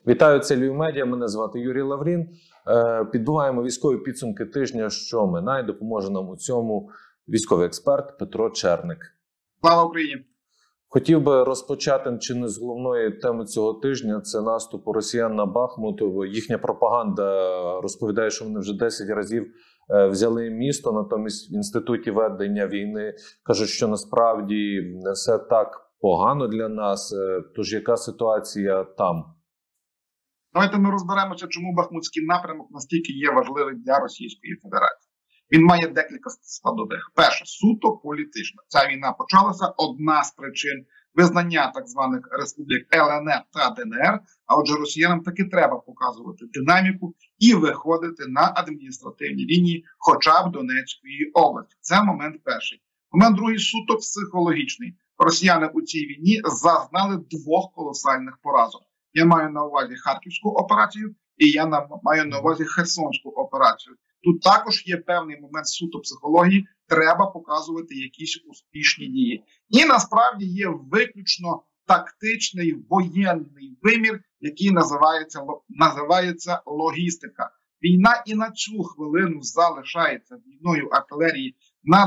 Вітаю, це Львів Медіа, мене звати Юрій Лаврін. Підбиваємо військові підсумки тижня, що минає. Допоможе нам у цьому військовий експерт Петро Черник. Слава Україні! Хотів би розпочати чи не з головної теми цього тижня. Це наступ росіян на Бахмут. Їхня пропаганда розповідає, що вони вже 10 разів взяли місто. Натомість в Інституті ведення війни кажуть, що насправді не все так погано для нас. Тож яка ситуація там? Давайте ми розберемося, чому Бахмутський напрямок настільки є важливий для Російської Федерації. Він має декілька складових. Перше, суто політична. Ця війна почалася, одна з причин визнання так званих республік ЛНР та ДНР, а отже росіянам таки треба показувати динаміку і виходити на адміністративні лінії хоча б Донецької області. Це момент перший. Момент другий суто психологічний. Росіяни у цій війні зазнали двох колосальних поразок. Я маю на увазі Харківську операцію і я маю на увазі Херсонську операцію. Тут також є певний момент суто психології, треба показувати якісь успішні дії. І насправді є виключно тактичний воєнний вимір, який називається логістика. Війна і на цю хвилину залишається війною артилерії на 95%.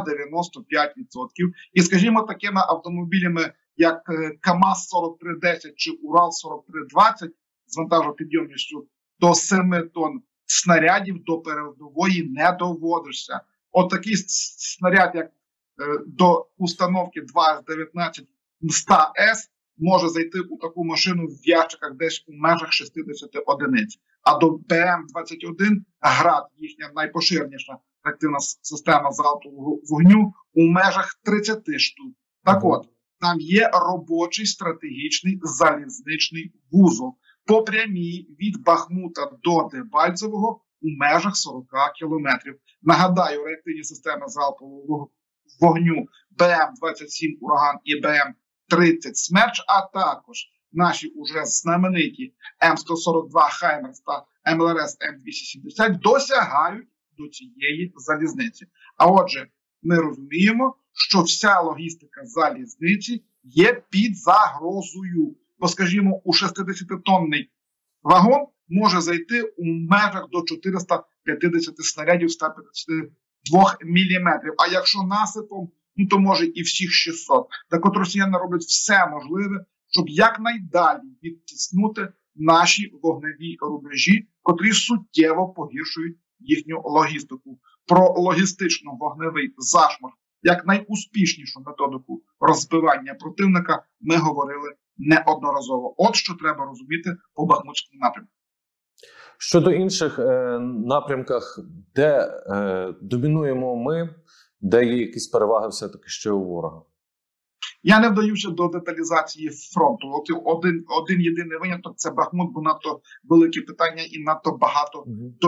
І, скажімо, такими автомобілями, як КАМАЗ-4310 чи Урал-4320 з вантажопідйомністю до 7 тонн снарядів до передової не доводишся. От такий снаряд, як до установки 2С-19 100С, може зайти у таку машину в ящиках десь у межах 60 одиниць. А до БМ-21 «Град», їхня найпоширеніша реактивна система залпового вогню, у межах 30 штук. Так от, там є робочий стратегічний залізничний вузол по прямій від Бахмута до Дебальцевого у межах 40 кілометрів. Нагадаю, реактивні системи залпового вогню БМ-27 «Ураган» і БМ-30 «Смерч», а також наші уже знамениті М142 «Хаймерс» та МЛРС М270 досягають до цієї залізниці. А отже, ми розуміємо, що вся логістика залізниці є під загрозою. Бо, скажімо, у 60-тонний вагон може зайти у межах до 450 снарядів 152 мм. А якщо насипом, то може і всіх 600. Так от росіяни роблять все можливе, щоб якнайдалі відтиснути наші вогневі рубежі, котрі суттєво погіршують їхню логістику. Про логістично-вогневий зашморг як найуспішнішу методику розбивання противника ми говорили неодноразово. От що треба розуміти по Бахмутському напрямку. Щодо інших напрямках, де домінуємо ми, де є якісь переваги все-таки ще у ворога? Я не вдаюся до деталізації фронту. От один єдиний виняток – це Бахмут, бо надто великі питання і надто багато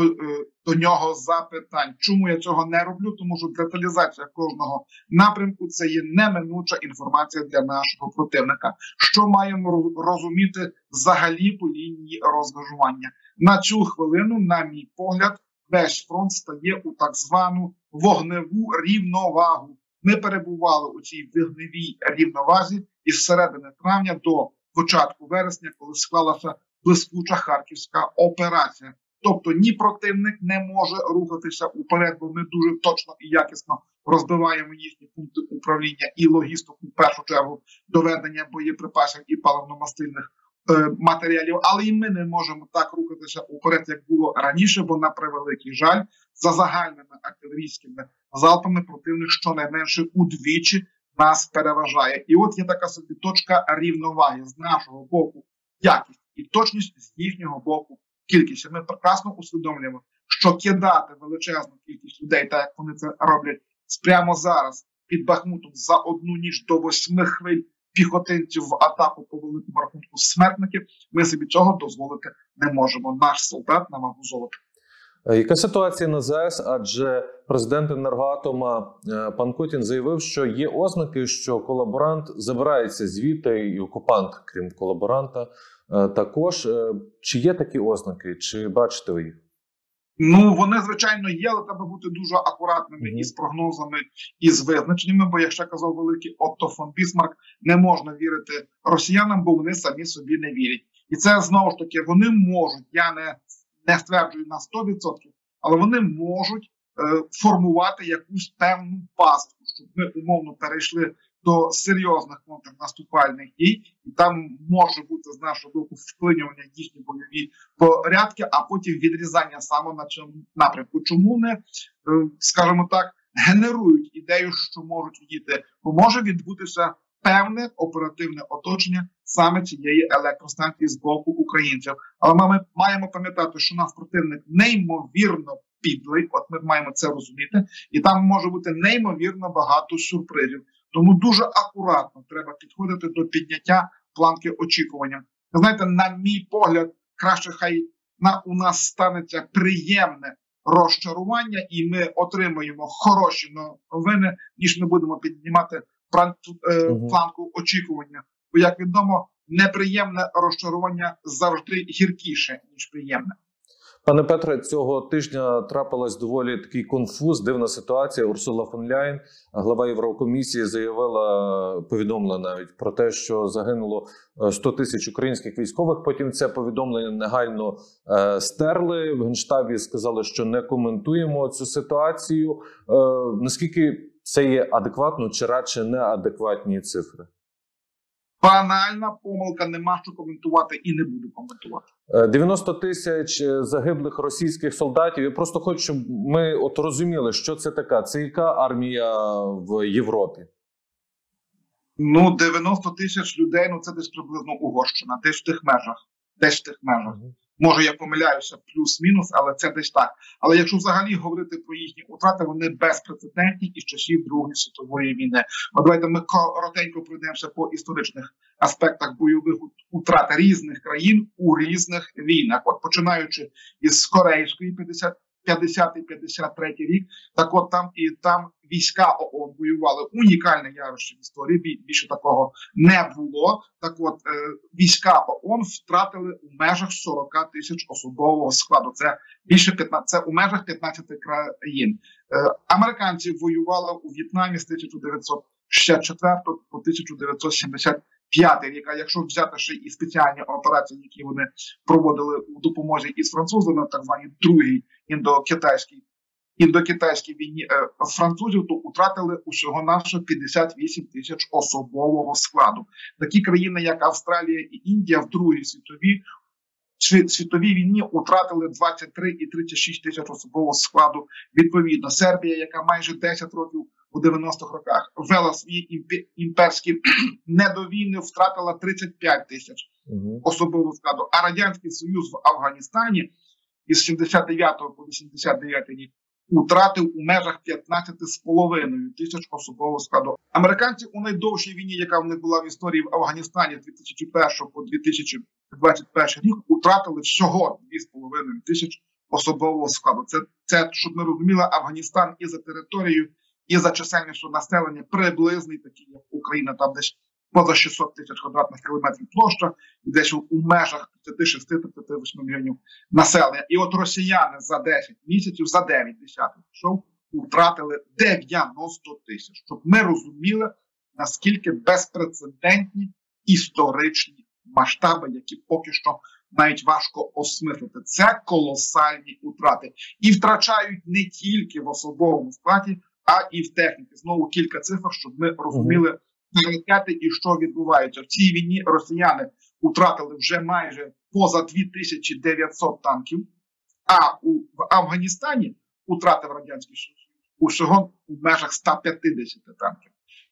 до нього запитань. Чому я цього не роблю? Тому що деталізація кожного напрямку – це є неминуча інформація для нашого противника. Що маємо розуміти взагалі по лінії розмежування? На цю хвилину, на мій погляд, весь фронт стає у так звану вогневу рівновагу. Ми перебували у цій вогневій рівновазі із середини травня до початку вересня, коли склалася блискуча Харківська операція. Тобто ні противник не може рухатися уперед, бо ми дуже точно і якісно розбиваємо їхні пункти управління і логістику, в першу чергу, доведення боєприпасів і паливно-мастильних матеріалів. Але і ми не можемо так рухатися уперед, як було раніше, бо, на превеликий жаль, за загальними артилерійськими залпами противник щонайменше удвічі нас переважає. І от є така собі точка рівноваги з нашого боку якість і точність, з їхнього боку кількість. І ми прекрасно усвідомлюємо, що кидати величезну кількість людей, так як вони це роблять прямо зараз під Бахмутом за одну ніч до 8 хвиль піхотинців в атаку по великому рахунку смертників, ми собі цього дозволити не можемо. Наш солдат на вагу золота. Яка ситуація на ЗАЕС? Адже президент Енергоатома пан Котін заявив, що є ознаки, що колаборант забирається звідти, і окупант, крім колаборанта, також. Чи є такі ознаки? Чи бачите ви їх? Ну, вони, звичайно, є, але треба бути дуже акуратними із прогнозами, і з визначеннями, бо, як ще казав великий Отто фон Бісмарк, не можна вірити росіянам, бо вони самі собі не вірять. І це, знову ж таки, вони можуть, я не стверджую на 100%, але вони можуть формувати якусь певну пастку, щоб ми умовно перейшли до серйозних контрнаступальних дій, і там може бути з нашого боку вклинювання їхні бойові порядки, а потім відрізання саме на цьому напрямку. Чому не, скажімо так, генерують ідею, що можуть відійти, бо може відбутися певне оперативне оточення саме цієї електростанції з боку українців. Але ми маємо пам'ятати, що наш противник неймовірно підлий, от ми маємо це розуміти, і там може бути неймовірно багато сюрпризів. Тому дуже акуратно треба підходити до підняття планки очікування. Ви знаєте, на мій погляд, краще хай у нас станеться приємне розчарування, і ми отримаємо хороші новини, ніж ми будемо піднімати планку очікування. Бо, як відомо, неприємне розчарування завжди гіркіше, ніж приємне. Пане Петре, цього тижня трапилась доволі такий конфуз, дивна ситуація. Урсула фон Ляєн, глава Єврокомісії, заявила, повідомила навіть про те, що загинуло 100 тисяч українських військових. Потім це повідомлення негайно стерли. В Генштабі сказали, що не коментуємо цю ситуацію. Наскільки це є адекватно чи радше неадекватні цифри? Банальна помилка, нема що коментувати і не буду коментувати. 90 тисяч загиблих російських солдатів. Я просто хочу, щоб ми розуміли, що це така. Це яка армія в Європі? 90 тисяч людей, це десь приблизно Угорщина, десь в тих межах. Може, я помиляюся, плюс-мінус, але це десь так. Але якщо взагалі говорити про їхні втрати, вони безпрецедентні із часів Другої світової війни. Давайте ми коротенько пройдемося по історичних аспектах бойових втрат різних країн у різних війнах. От починаючи із Корейської 50-53 рік, так от там війська ООН воювали, унікальне явище в історії, більше такого не було. Так от війська ООН втратили у межах 40 тисяч особового складу. Це у межах 15 країн. Американці воювали у В'єтнамі з 1964 по 1975 рік. А якщо взяти ще і спеціальні операції, які вони проводили у допомозі із французами, так звані другій індокитайській війні французів, то втратили усього-навсього 58 тисяч особового складу. Такі країни, як Австралія і Індія, в Другій світовій війні втратили 23 і 36 тисяч особового складу відповідно. Сербія, яка майже 10 років у 90-х роках вела свої імперські недовійни, втратила 35 тисяч особового складу. А Радянський Союз в Афганістані із 79 по 89 рік втратив у межах 15,5 тисяч особового складу. Американці у найдовшій війні, яка в них була в історії в Афганістані 2001 по 2021 рік, втратили всього 2,5 тисяч особового складу. Це, щоб ми розуміли, Афганістан і за територією, і за чисельністю населення приблизний, такий як Україна, там десь поза 600 тисяч квадратних кілометрів площа, і десь у межах 56-58 мільйонів населення. І от росіяни за 10 місяців, за 9 десятих втратили 90 тисяч. Щоб ми розуміли, наскільки безпрецедентні історичні масштаби, які поки що навіть важко осмислити. Це колосальні втрати. І втрачають не тільки в особовому складі, а і в техніці. Знову кілька цифр, щоб ми розуміли, і що відбувається. В цій війні росіяни втратили вже майже поза 2900 танків, а в Афганістані втратив Радянський Союз усього в межах 150 танків.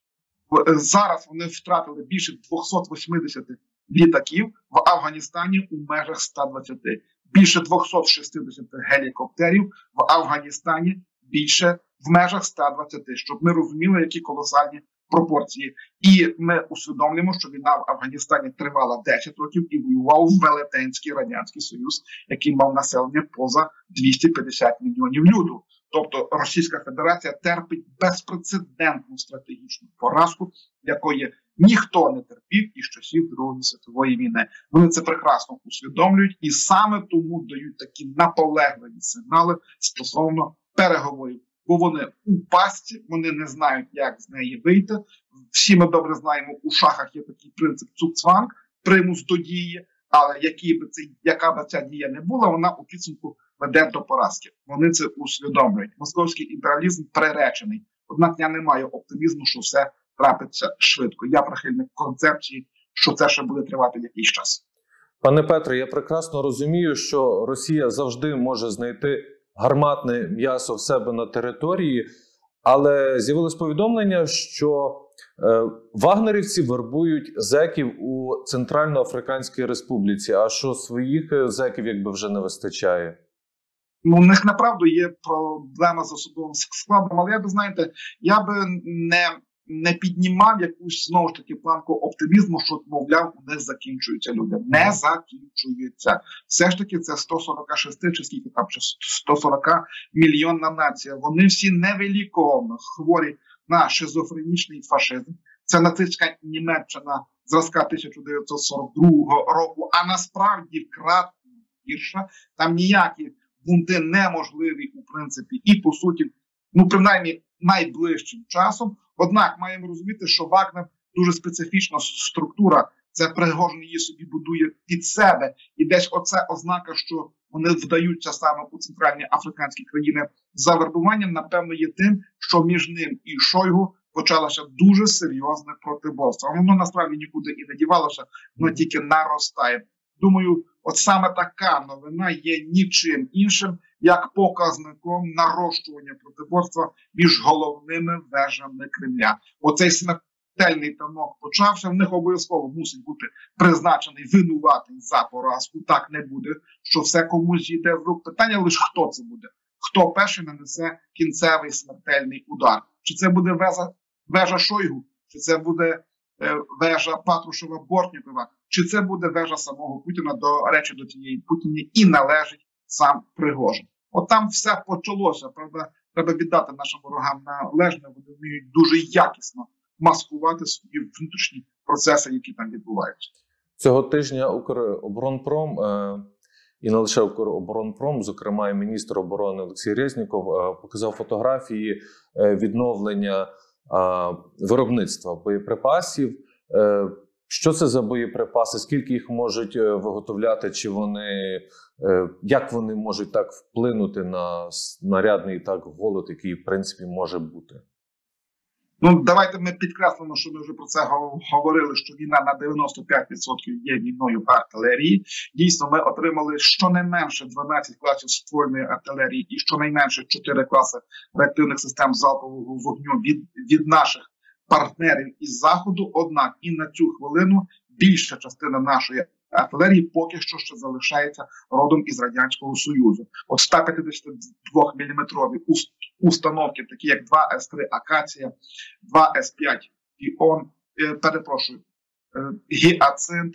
Зараз вони втратили більше 280 літаків, в Афганістані у межах 120. Більше 260 гелікоптерів, в Афганістані більше в межах 120. Щоб ми розуміли, які колосальні пропорції. І ми усвідомлюємо, що війна в Афганістані тривала 10 років і воював велетенський Радянський Союз, який мав населення поза 250 мільйонів люду. Тобто Російська Федерація терпить безпрецедентну стратегічну поразку, якої ніхто не терпів із часів Другої світової війни. Вони це прекрасно усвідомлюють і саме тому дають такі наполегливі сигнали стосовно переговорів. Бо вони у пастці, вони не знають, як з неї вийти. Всі ми добре знаємо, у шахах є такий принцип цуцванг, примус до дії. Але яка б ця дія не була, вона у підсумку веде до поразки. Вони це усвідомлюють. Московський імперіалізм приречений. Однак я не маю оптимізму, що все трапиться швидко. Я прихильник концепції, що це ще буде тривати якийсь час. Пане Петре, я прекрасно розумію, що Росія завжди може знайти гарматне м'ясо в себе на території, але з'явилось повідомлення, що вагнерівці вербують зеків у Центральноафриканській Республіці, а що своїх зеків якби вже не вистачає. Ну, у них направду є проблема з особовим складом, але я би не піднімав якусь, знову ж таки, планку оптимізму, що, мовляв, не закінчуються люди. Не закінчуються. Все ж таки це 146 чи скільки там, чи 140 мільйонна нація. Вони всі невиліковно хворі на шизофренічний фашизм. Це нацистська Німеччина зразка 1942 року, а насправді кратно гірша. Там ніякі бунти неможливі, у принципі, і по суті, ну, принаймні, найближчим часом. Однак маємо розуміти, що Вагнер дуже специфічна структура. Це Пригожин її собі будує під себе. І десь оце ознака, що вони вдаються саме у центральні африканські країни за вербуванням, напевно, є тим, що між ним і Шойгу почалося дуже серйозне протиборство. Воно насправді нікуди і не дівалося, воно тільки наростає. Думаю, от саме така новина є нічим іншим, як показником нарощування протиборства між головними вежами Кремля. Оцей смертельний танок почався, в них обов'язково мусить бути призначений винуватий за поразку. Так не буде, що все комусь йде в рук. Питання лише, хто це буде. Хто перший нанесе кінцевий смертельний удар. Чи це буде вежа Шойгу, чи це буде вежа Патрушева-Бортнікова, чи це буде вежа самого Путіна. До речі, до цієї Путіні і належить сам Пригожин. От там все почалося, правда, треба віддати нашим ворогам належне, вони вміють дуже якісно маскувати свої внутрішні процеси, які там відбуваються. Цього тижня Укроборонпром, і не лише Укроборонпром, зокрема і міністр оборони Олексій Резніков, показав фотографії відновлення виробництва боєприпасів. Що це за боєприпаси? Скільки їх можуть виготовляти? Чи вони, як вони можуть так вплинути на снарядний голод, який в принципі може бути? Ну, давайте ми підкреслимо, що ми вже про це говорили, що війна на 95% є війною артилерії. Дійсно, ми отримали щонайменше 12 класів ствольної артилерії і щонайменше 4 класи реактивних систем залпового вогню від наших партнерів із Заходу. Однак і на цю хвилину більша частина нашої артилерії поки що ще залишається родом із Радянського Союзу. От 152-мм установки, такі як 2С3 Акація, 2С5 Піон, Гіацинт,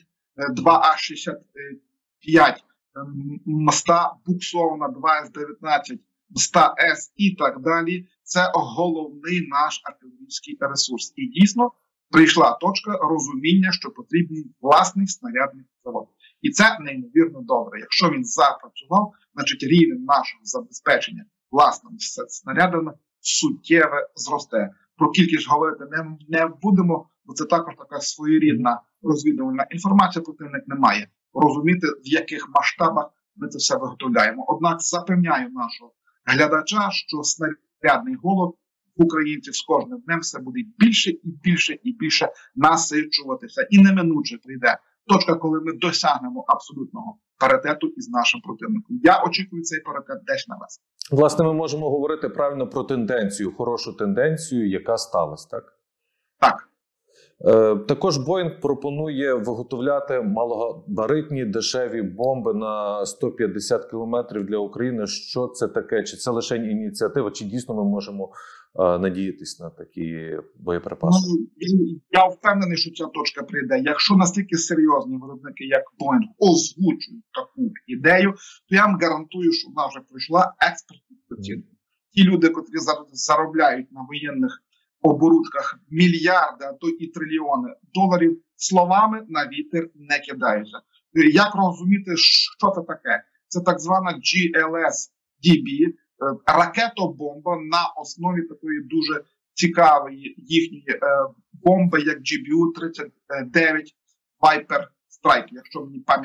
2А65 Мста буксована, 2С19 Мста С і так далі. Це головний наш артилерійський ресурс. І дійсно прийшла точка розуміння, що потрібен власний снарядний завод. І це неймовірно добре. Якщо він запрацював, значить рівень нашого забезпечення власними снарядами суттєво зросте. Про кількість говорити не будемо, бо це також така своєрідна розвідувальна інформація, противник не має розуміти, в яких масштабах ми це все виготовляємо. Однак запевняю нашого глядача, що снарядний голод українців з кожним днем все буде більше і більше і більше насичуватися. І неминуче прийде точка, коли ми досягнемо абсолютного паритету із нашим противником. Я очікую цей паритет десь на весну. Власне, ми можемо говорити правильно про тенденцію, хорошу тенденцію, яка сталася, так? Так. Також Боїнг пропонує виготовляти малогабаритні дешеві бомби на 150 кілометрів для України. Що це таке? Чи це лише ініціатива? Чи дійсно ми можемо надіятись на такі боєприпаси? Ну, я впевнений, що ця точка прийде. Якщо настільки серйозні виробники, як Боїнг, озвучують таку ідею, то я вам гарантую, що вона вже пройшла експертну оцінку. Ті люди, котрі заробляють на воєнних оборудках мільярди, а то і трильйони доларів, словами на вітер не кидаються. Як розуміти, що це таке? Це так звана GLSDB, ракетобомба на основі такої дуже цікавої їхньої бомби, як GBU-39 Viper Strike, якщо мені пам'ять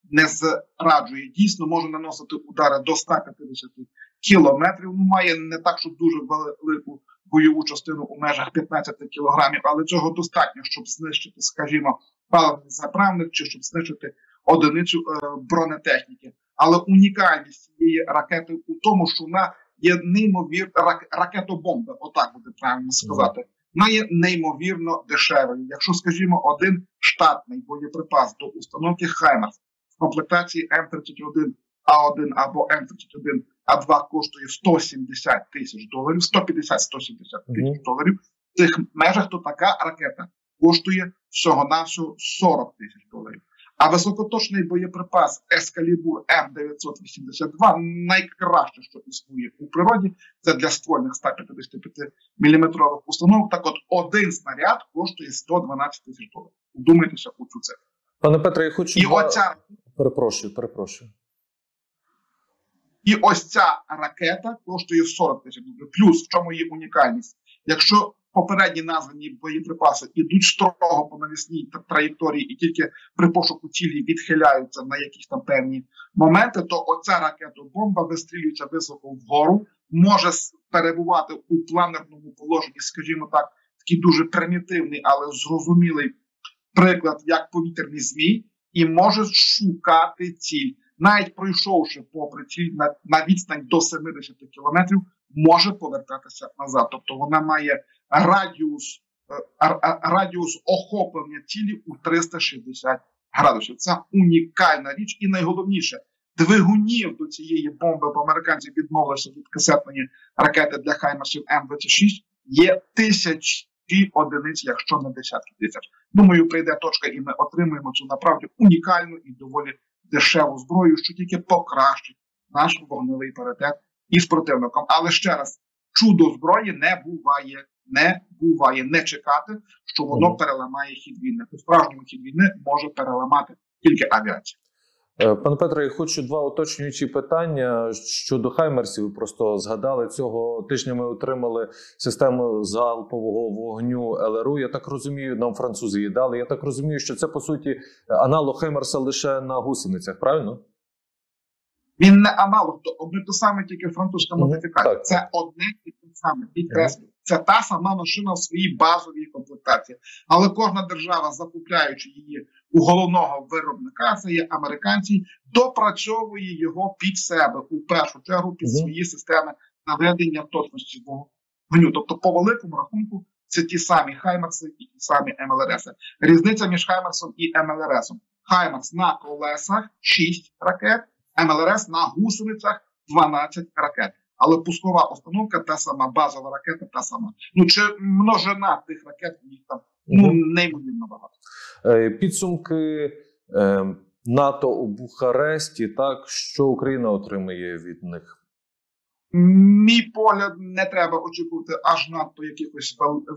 не зраджує. Дійсно, може наносити удари до 150 кілометрів. Ну, має не так, що дуже велику бойову частину у межах 15 кілограмів, але цього достатньо, щоб знищити, скажімо, паливний заправник чи щоб знищити одиницю бронетехніки. Але унікальність цієї ракети у тому, що вона є неймовірно ракетобомба, отак буде правильно сказати. Вона є неймовірно дешевою. Якщо, скажімо, один штатний боєприпас до установки «Хаймерс» в комплектації М31А1 або М31А2 коштує $170 тисяч, 150-170 тисяч доларів, в цих межах то така ракета коштує всього-навсього $40 тисяч. А високоточний боєприпас «Ескалібур М982» найкраще, що існує у природі, це для ствольних 155-мм установок. Так от, один снаряд коштує $112 тисяч. Думайтеся у цю цифру. Пане Петре, я хочу... Перепрошую. І ось ця ракета коштує $40 тисяч. Плюс, в чому є унікальність? Якщо попередні названі боєприпаси ідуть строго по навісній траєкторії і тільки при пошуку цілі відхиляються на якісь там певні моменти, то оця ракетобомба вистрілюється високо вгору, може перебувати у планерному положенні, скажімо так, такий дуже примітивний, але зрозумілий приклад, як повітряний змій, і може шукати ціль. Навіть пройшовши попри ціль на відстань до 70 кілометрів, може повертатися назад. Тобто вона має радіус охоплення цілі у 360 градусів. Це унікальна річ. І найголовніше, двигунів до цієї бомби, бо американці відмовилися від касетної ракети для «Хаймерсів» М26, є тисячі одиниць, якщо не десятки тисяч. Думаю, прийде точка і ми отримаємо цю направді унікальну і доволі дешеву зброю, що тільки покращить наш вогневий паритет із противником. Але ще раз, чудо зброї не буває. Не чекати, що воно переламає хід війни. У справжньому хід війни може переламати тільки авіація. Пане Петре, я хочу два уточнюючі питання щодо «Хаймерсів». Ви просто згадали, цього тижня ми отримали систему залпового вогню ЛРУ. Я так розумію, нам французи її дали. Я так розумію, що це, по суті, аналог «Хаймерса» лише на гусеницях, правильно? Він не аналог, то одне те саме, тільки французька модифікація. Це одне і те саме, підкреслюю. Це та сама машина в своїй базовій комплектації. Але кожна держава, закупляючи її у головного виробника, це є американці, допрацьовує його під себе, у першу чергу, під свої системи наведення точності вогню. Тобто, по великому рахунку, це ті самі «Хаймерси» і ті самі МЛРСи. Різниця між «Хаймерсом» і МЛРСом. «Хаймерс» на колесах 6 ракет, МЛРС на гусеницях 12 ракет. Але пускова установка та сама, базова ракета та сама. Ну, чи множина тих ракет, їх там неймовірно багато. Підсумки НАТО у Бухаресті, так, що Україна отримає від них? Мій погляд, не треба очікувати аж надто якихось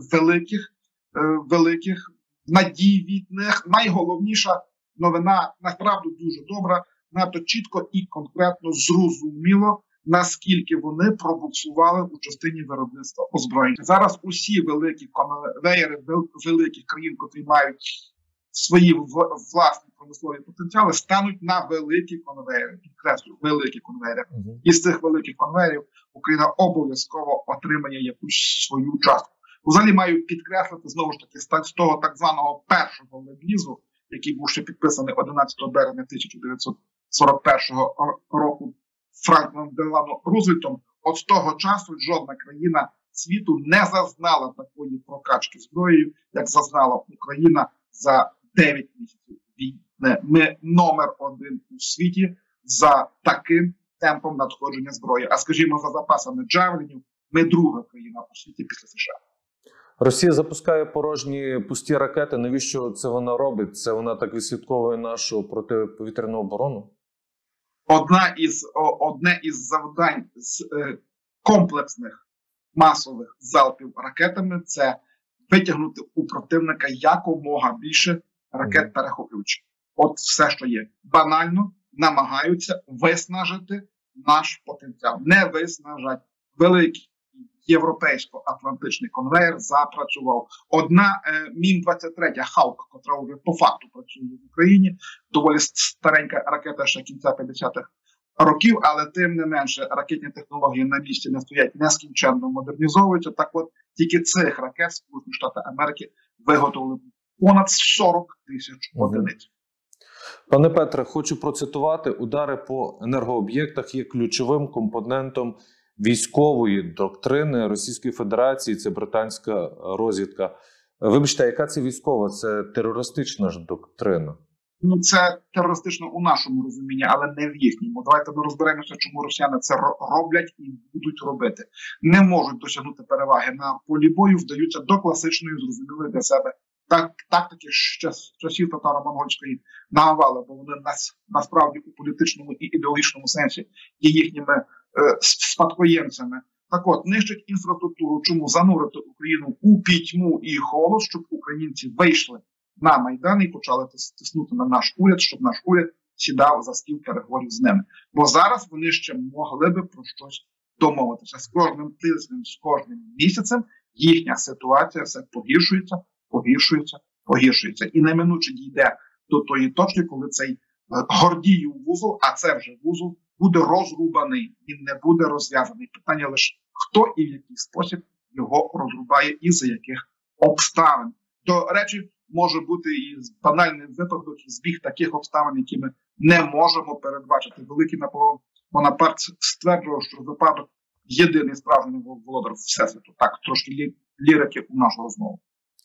великих надій від них. Найголовніша новина, насправді дуже добра, НАТО чітко і конкретно зрозуміло, наскільки вони пробуксували у частині виробництва озброєння. Зараз усі великі конвеєри великих країн, котрі мають свої власні промислові потенціали, стануть на великі конвеєри. Підкреслюю, великі конвеєри. Із цих великих конвеєрів Україна обов'язково отримає якусь свою частку. Взагалі маю підкреслити, знову ж таки, з того так званого першого ленд-лізу, який був ще підписаний 11 березня 1941 року Франкліном Делано Рузвельтом, от з того часу жодна країна світу не зазнала такої прокачки зброєю, як зазнала Україна за 9 місяців війни. Ми номер 1 у світі за таким темпом надходження зброї. А скажімо, за запасами джавелінів, ми друга країна у світі після США. Росія запускає порожні пусті ракети. Навіщо це вона робить? Це вона так відслідковує нашу протиповітряну оборону? Одне із завдань з комплексних масових залпів ракетами – це витягнути у противника якомога більше ракет-перехоплювачів. От все, що є. Банально намагаються виснажити наш потенціал. Не виснажать. Великий європейсько-атлантичний конвейер запрацював. Одна Мін-23 «Хаук», котра вже по факту працює в Україні, доволі старенька ракета ще кінця 50-х років, але тим не менше ракетні технології на місці не стоять, нескінченно модернізовуються. Так от, тільки цих ракет Сполучені Штати Америки виготовили понад 40 тисяч одиниць. Пане Петре, хочу процитувати: удари по енергооб'єктах є ключовим компонентом військової доктрини Російської Федерації, це британська розвідка. Вибачте, яка це військова? Це терористична ж доктрина. Ну, це терористично у нашому розумінні, але не в їхньому. Давайте ми розберемося, чому росіяни це роблять і будуть робити. Не можуть досягнути переваги на полі бою, вдаються до класичної, зрозумілої для себе тактики часів татаро-монгольської навали, бо вони насправді у політичному і ідеологічному сенсі є їхніми спадкоємцями. Так от, нищать інфраструктуру, чому занурити Україну у пітьму і холод, щоб українці вийшли на Майдан і почали тиснути на наш уряд, щоб наш уряд сідав за стіл переговорів з ними. Бо зараз вони ще могли би про щось домовитися. З кожним тижнем, з кожним місяцем їхня ситуація все погіршується. І неминуче дійде до тої точки, коли цей Гордіїв вузол, а це вже вузол, буде розрубаний, він не буде розв'язаний. Питання лише хто і в який спосіб його розрубає і за яких обставин. До речі, може бути і банальний випадок, і збіг таких обставин, які ми не можемо передбачити. Великий Наполеон Бонапарт стверджував, що випадок єдиний справжній володар Всесвіту. Так, трошки лірики у нашу розмову.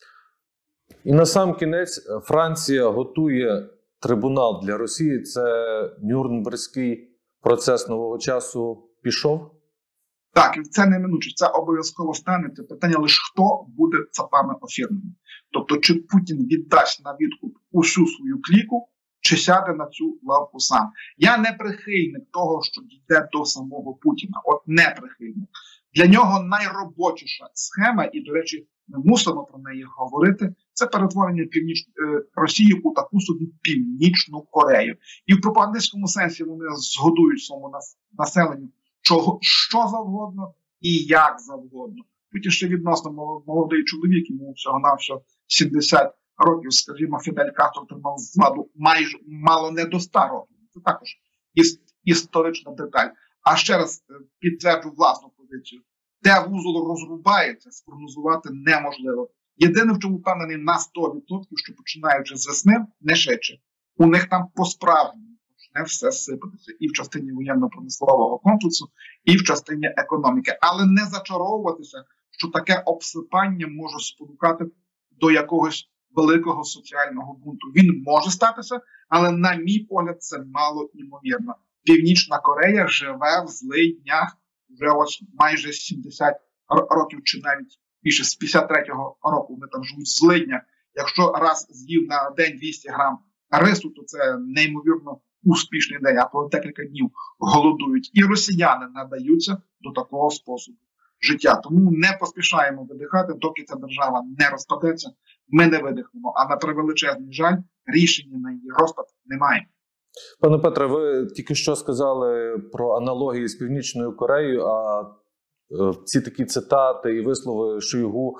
І на сам кінець Франція готує трибунал для Росії. Це Нюрнберзький процес нового часу пішов? Так, і це неминуче, це обов'язково станеться. Питання лише хто буде цапами офірними. Тобто, чи Путін віддасть на відкуп усю свою кліку, чи сяде на цю лавку сам. Я не прихильник того, що дійде до самого Путіна. От не прихильник. Для нього найробочіша схема, і, до речі, ми мусимо про неї говорити, це перетворення Росії у таку собі Північну Корею. І в пропагандистському сенсі вони згодують своєму населенню що завгодно і як завгодно. Потім ще відносно молодий чоловік, йому всього-навсього 70 років, скажімо, Фідель Кастро тримав владу майже мало не до 100 років. Це також історична деталь. А ще раз підтверджу власну позицію. Де вузол розрубається, спрогнозувати неможливо. Єдине, в чому впевнений на 100%, що починаючи з весни, не швидше, у них там по-справжньому почне все сипатися і в частині воєнно-промислового комплексу, і в частині економіки. Але не зачаровуватися, що таке обсипання може спонукати до якогось великого соціального бунту. Він може статися, але, на мій погляд, це мало ймовірно. Північна Корея живе в злиднях вже ось майже 70 років, чи навіть більше, з 53-го року вони там живуть в злиднях. Якщо раз з'їв на день 200 грам рису, то це неймовірно успішний день, а по декілька днів голодують. І росіяни надаються до такого способу життя. Тому не поспішаємо видихати, доки ця держава не розпадеться, ми не видихнемо. А на превеличезний жаль, рішення на її розпад немає. Пане Петре, ви тільки що сказали про аналогії з Північною Кореєю, а ці такі цитати і вислови Шойгу,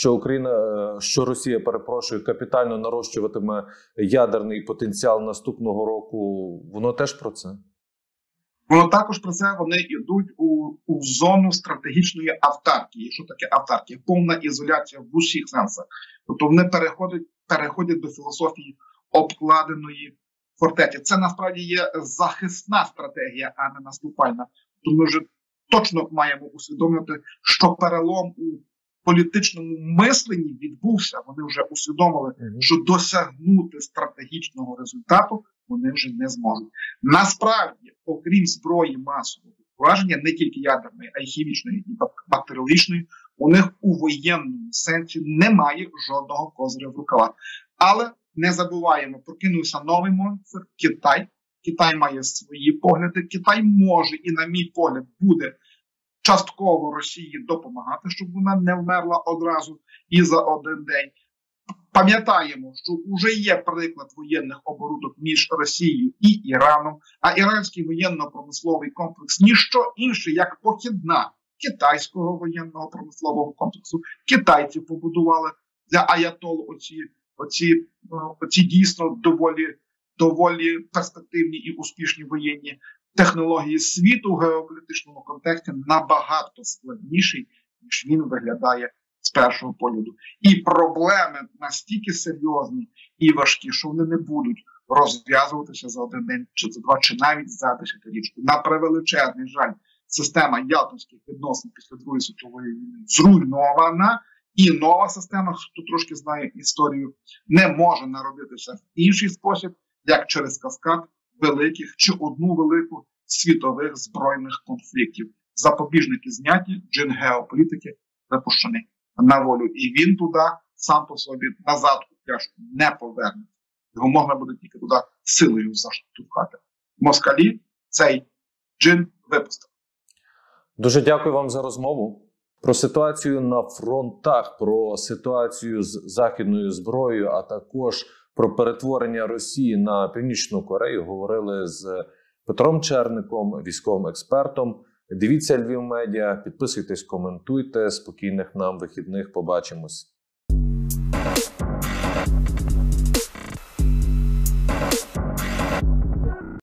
що Росія, капітально нарощуватиме ядерний потенціал наступного року, воно теж про це? Воно також про це, вони йдуть у зону стратегічної автаркії. Що таке автаркія? Повна ізоляція в усіх сенсах. Тобто вони переходять до філософії обкладеної фортеці. Це насправді є захисна стратегія, а не наступальна. Тому ми вже точно маємо усвідомити, що перелом у політичному мисленні відбувся. Вони вже усвідомили, що досягнути стратегічного результату вони вже не зможуть. Насправді, окрім зброї масового ураження, не тільки ядерної, а й хімічної і бактеріологічної, у них у воєнному сенсі немає жодного козиря в рукавах. Але не забуваємо, прокинувся новий монстр – Китай. Китай має свої погляди. Китай може і, на мій погляд, буде частково Росії допомагати, щоб вона не вмерла одразу і за один день. Пам'ятаємо, що вже є приклад воєнних оборудок між Росією і Іраном, а іранський воєнно-промисловий комплекс – ніщо інше, як похідна китайського воєнного промислового комплексу. Китайці побудували для аятол оці дійсно доволі перспективні і успішні воєнні технології. Світу в геополітичному контексті набагато складніший, ніж він виглядає з першого погляду. І проблеми настільки серйозні і важкі, що вони не будуть розв'язуватися за один день, чи за два, чи навіть за десятирічку. На превеличезний жаль, система ялтинських відносин після Другої світової війни зруйнована, і нова система, хто трошки знає історію, не може народитися в інший спосіб, як через каскад великих чи одну велику світових збройних конфліктів. Запобіжники зняті, джин геополітики випущений на волю. І він туди сам по собі назад у пляшку не поверне. Його можна буде тільки туди силою заштовхати. Москалі цей джин випустив. Дуже дякую вам за розмову. Про ситуацію на фронтах, про ситуацію з західною зброєю, а також про перетворення Росії на Північну Корею говорили з Петром Черником, військовим експертом. Дивіться Львів Медіа, підписуйтесь, коментуйте. Спокійних нам вихідних. Побачимось.